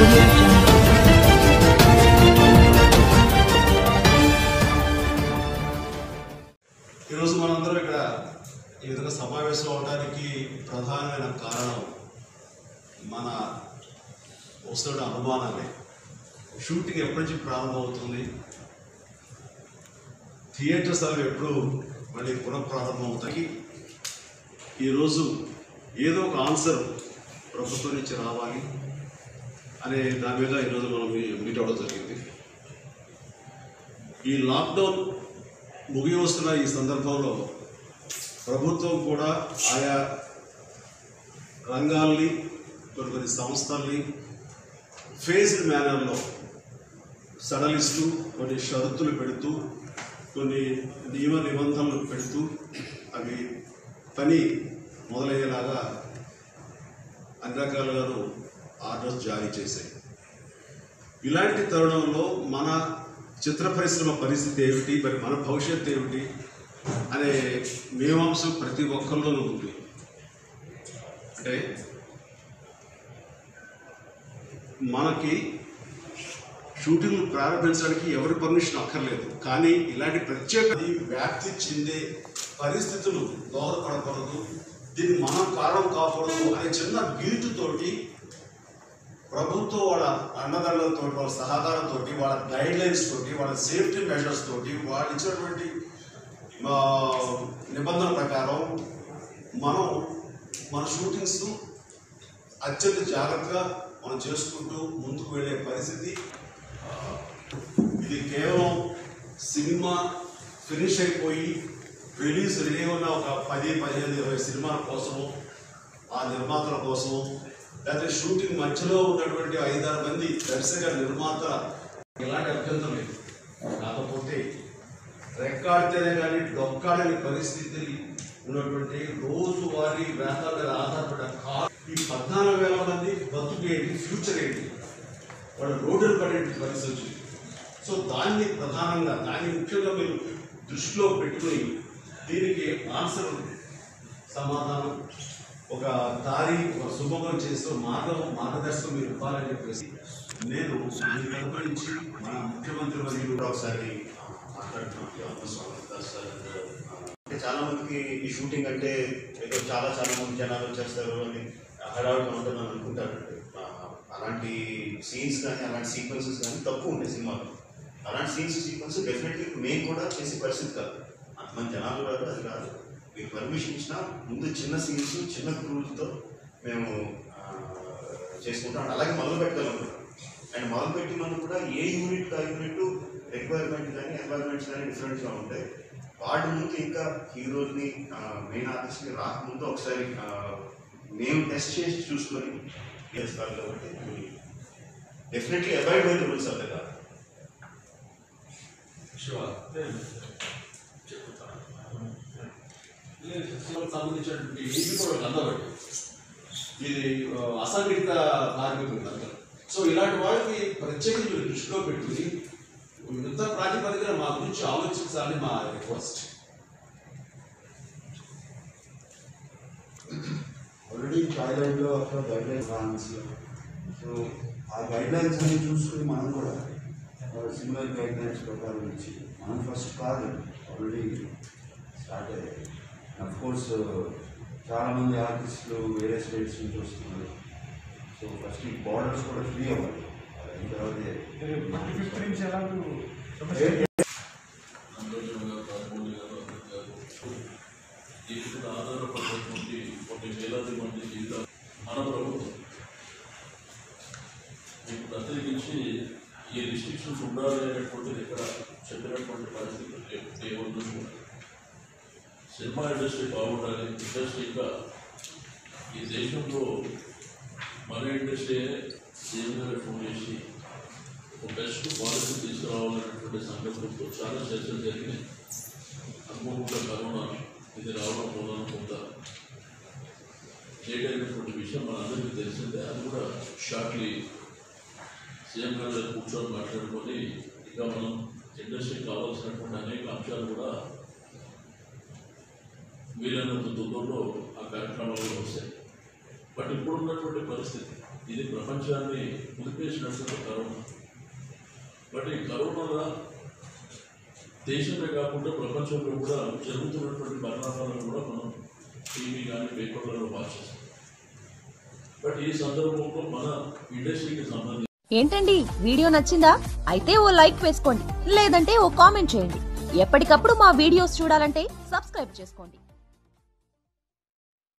audio jungle. ఈరోజు మనందరం ఇక్కడ ఈ విధంగా సమావేశం అవడానికి ప్రధానమైన కారణం మన వస్తున్న అనుమానాలే. షూటింగ్ ఎప్పటి నుంచి ప్రారంభమవుతుంది, థియేటర్స్ అవి ఎప్పుడు మళ్ళీ పునఃప్రారంభం అవుతాయి, ఈరోజు ఏదో ఒక ఆన్సర్ ప్రభుత్వం నుంచి రావాలి అనే దాని మీద ఈరోజు మనం మీట్ అవ్వడం జరిగింది. ఈ లాక్డౌన్ ముగి వస్తున్న ఈ సందర్భంలో ప్రభుత్వం కూడా ఆయా రంగాల్ని కొన్ని సంస్థల్ని ఫేజ్డ్ మేనర్లో సడలిస్తూ కొన్ని షరతులు పెడుతూ కొన్ని నియమ నిబంధనలు పెడుతూ అవి పని మొదలయ్యేలాగా అన్ని రకాలుగాను ఆర్డర్స్ జారీ చేశాయి. ఇలాంటి తరుణంలో మన చిత్ర పరిశ్రమ పరిస్థితి ఏమిటి, మరి మన భవిష్యత్తు ఏమిటి అనే మీమాంసం ప్రతి ఒక్కరిలోనూ ఉంది. అంటే మనకి షూటింగ్లు ప్రారంభించడానికి ఎవరి పర్మిషన్ అక్కర్లేదు, కానీ ఇలాంటి ప్రత్యేక వ్యాప్తి చెందే పరిస్థితులు దోహదపడకూడదు, దీన్ని మనం కారణం కాకూడదు అనే చిన్న గిల్టుతోటి ప్రభుత్వం వాళ్ళ అండదండలతో, వాళ్ళ సహకారంతో, వాళ్ళ గైడ్ లైన్స్ తోటి, వాళ్ళ సేఫ్టీ మెజర్స్ తోటి, వాళ్ళు ఇచ్చినటువంటి నిబంధనల ప్రకారం మనం మన షూటింగ్స్ అత్యంత జాగ్రత్తగా మనం చేసుకుంటూ ముందుకు వెళ్ళే పరిస్థితి. ఇది కేవలం సినిమా ఫినిష్ అయిపోయి రిలీజ్ రెడీ ఉన్న ఒక 10, 15, 20 సినిమాల కోసము, ఆ నిర్మాతల కోసము, లేకపోతే షూటింగ్ మధ్యలో ఉన్నటువంటి 5-6 మంది దర్శక నిర్మాతల ఎలాంటి అభ్యంతరం లేదు. కాకపోతే రెక్కాడితేనే కానీ డొక్కాడని పరిస్థితి ఉన్నటువంటి రోజువారీ వేతనాల మీద ఆధారపడ్డ ఈ 14,000 మంది బతుకు ఏంటి, ఫ్యూచర్ ఏంటి, వాళ్ళు రోడ్డులు పడే పరిస్థితి వచ్చింది. సో దాన్ని ప్రధానంగా, దాన్ని ముఖ్యంగా మీరు దృష్టిలో పెట్టుకుని దీనికి ఆన్సర్, సమాధానం, ఒక దారి, ఒక సుభంగం చేస్తూ మార్గదర్శకం మీరు ఇవ్వాలని చెప్పేసి నేను మీ తరపు నుంచి మన ముఖ్యమంత్రి వర్యులు ఒకసారి మాట్లాడుతున్నాను. అంటే చాలా మందికి ఈ షూటింగ్ అంటే ఏదో చాలా మంది జనాలు వచ్చేస్తారు అని హడావుడిగా ఉంటుందని అనుకుంటారు. అలాంటి సీన్స్ కానీ అలాంటి సీక్వెన్సెస్ కానీ తక్కువ ఉంటాయి సినిమాలో. అలాంటి సీక్వెన్స్ డెఫినెట్లీ మేము కూడా చేసే పరిస్థితి కాదు, అంతమంది జనాలు కాదు, అది కాదు. మీకు పర్మిషన్ ఇచ్చినా ముందు చిన్న సీన్స్, చిన్న క్రూలతో మేము చేసుకుంటాం. అలాగే మొదలు పెట్టగలుగుతాం. అండ్ మొదలు పెట్టినందుకు కూడా ఏ యూనిట్ ఆ యూనిట్ రిక్వైర్మెంట్ కానీ ఎన్వైర్మెంట్స్ కానీ డిఫరెంట్గా ఉంటాయి. వాటి ముందు ఇంకా హీరోని, మెయిన్ ఆర్టిస్ట్ని రాకముందు ఒకసారి మేము టెస్ట్ చేసి చూసుకొని చేస్తారు. కాబట్టి definitely avoid by the rules of the కాదు. సంబంధించినటువంటి ఇది కూడా అందబట్టి ఇది అసంఘటిత కార్మికులు అందరూ. సో ఇలాంటి వాళ్ళకి ప్రత్యేకించి దృష్టిలో పెట్టుకుని యుద్ధ ప్రాతిపదికన మా గురించి ఆలోచించాలని మా రిక్వెస్ట్. ఆల్రెడీ థాయిలాండ్లో అక్కడ గైడ్లైన్స్ ఫ్రాన్స్లో, సో ఆ గైడ్లైన్స్ అన్ని చూసుకుని మనం కూడా సిమిలర్ గైడ్లైన్స్ ప్రకారం ఇచ్చి మనం ఫస్ట్ కాదు ఆల్రెడీ స్టార్ట్ అయ్యాయి. అఫ్కోర్స్ చాలామంది ఆర్టిస్టులు వేరే స్టేట్స్ నుంచి వస్తున్నారు. సో ఫస్ట్ ఈ బార్డర్స్ కూడా ఫ్రీ అవ్వాలి. ఆధారపడినటువంటి కొన్ని వేలాది మంది జీవితాలు మన ప్రభుత్వం మీకు ప్రత్యేకించి ఈ రిస్ట్రిక్షన్స్ ఉండాలి అనేటువంటిది ఇక్కడ చెప్పినటువంటి పరిస్థితులు ఏముందో. సినిమా ఇండస్ట్రీ బాగుండాలి, ఇండస్ట్రీగా ఈ దేశంలో మన ఇండస్ట్రీ సీఎం గారు ఫోన్ చేసి ఒక బెస్ట్ పాలసీ తీసుకురావాలనేటువంటి సంకల్పంతో చాలా చర్చలు జరిగినాయి. అనుకోకుండా కరోనా ఇది రావడం మూలన కొంత లేట్ అయినటువంటి విషయం మనందరికీ తెలిసిందే. అది కూడా షార్ట్లీ సీఎం గారు కూర్చొని మాట్లాడుకొని ఇంకా మనం ఇండస్ట్రీకి కావాల్సినటువంటి అనేక అంశాలు కూడా వీలైనంత తొందరలో ఆ కార్యక్రమాలు వస్తాయి. బట్ ఇప్పుడున్నటువంటి పరిస్థితి ఇది ప్రపంచాన్ని కుదిపేసినటువంటి కరోనా. బట్ ఈ కరోనా దేశమే కాకుండా ప్రపంచంలో కూడా జరుగుతున్నటువంటి పరిణామాలను కూడా మనం టీవీ కానీ పేపర్లలో వాచ్ చేస్తాం. బట్ ఈ సందర్భంలో మన ఇండస్ట్రీకి సంబంధించి ఏంటండి వీడియో నచ్చిందా? అయితే ఓ లైక్ వేసుకోండి, లేదంటే ఓ కామెంట్ చేయండి. ఎప్పటికప్పుడు మా వీడియోస్ చూడాలంటే సబ్స్క్రైబ్ చేసుకోండి.